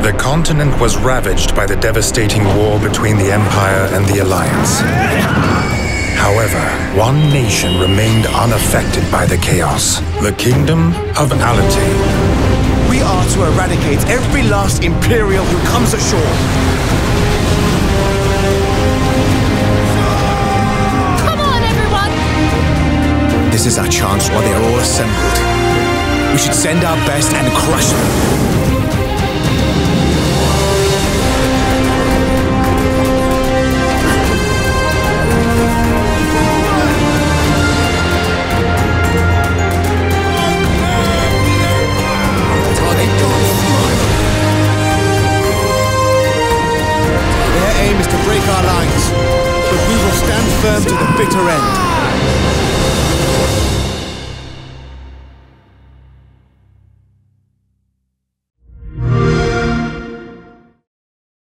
The continent was ravaged by the devastating war between the Empire and the Alliance. However, one nation remained unaffected by the chaos: the Kingdom of Ality. We are to eradicate every last Imperial who comes ashore. Come on, everyone! This is our chance while they are all assembled. We should send our best and crush them. Their aim is to break our lines, but we will stand firm to the bitter end.